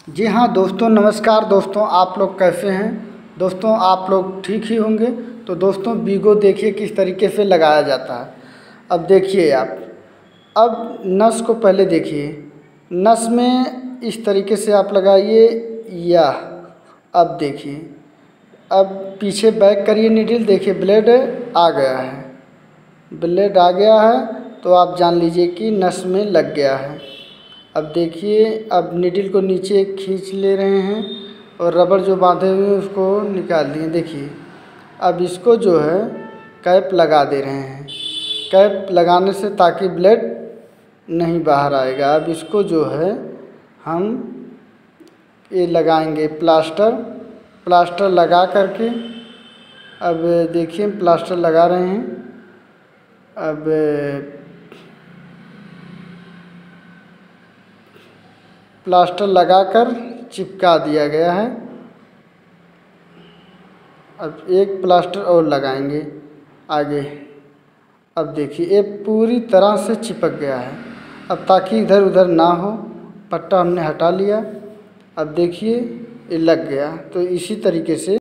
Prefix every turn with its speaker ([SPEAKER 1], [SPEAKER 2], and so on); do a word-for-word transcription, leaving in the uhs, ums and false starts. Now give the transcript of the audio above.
[SPEAKER 1] जी हाँ दोस्तों, नमस्कार दोस्तों। आप लोग कैसे हैं दोस्तों? आप लोग ठीक ही होंगे। तो दोस्तों वीगो देखिए किस तरीके से लगाया जाता है। अब देखिए आप, अब नस को पहले देखिए, नस में इस तरीके से आप लगाइए। या अब देखिए, अब पीछे बैक करिए नीडल, देखिए ब्लेड आ गया है, ब्लेड आ गया है तो आप जान लीजिए कि नस में लग गया है। अब देखिए, अब नीडल को नीचे खींच ले रहे हैं और रबड़ जो बांधे हुए हैं उसको निकाल दिए। देखिए अब इसको जो है कैप लगा दे रहे हैं। कैप लगाने से ताकि ब्लेड नहीं बाहर आएगा। अब इसको जो है हम ये लगाएंगे प्लास्टर। प्लास्टर लगा करके अब देखिए प्लास्टर लगा रहे हैं। अब प्लास्टर लगाकर चिपका दिया गया है। अब एक प्लास्टर और लगाएंगे आगे। अब देखिए ये पूरी तरह से चिपक गया है। अब ताकि इधर उधर ना हो, पट्टा हमने हटा लिया। अब देखिए ये लग गया। तो इसी तरीके से